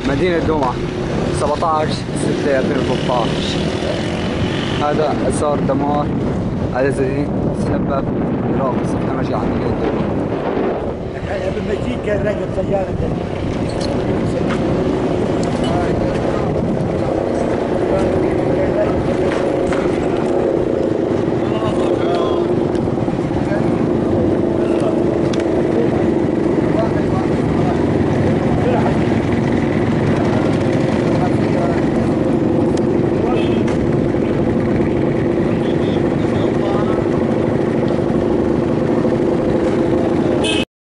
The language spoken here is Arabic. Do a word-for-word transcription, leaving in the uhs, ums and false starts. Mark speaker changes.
Speaker 1: مدينة دوما سبعة عشر ستة ألفين وثلاثة عشر. هذا صار دمار الذي سبب إغراق سفينة مجيء عن دوما.
Speaker 2: قبل ما يجيك كان راكب سيارة تانية.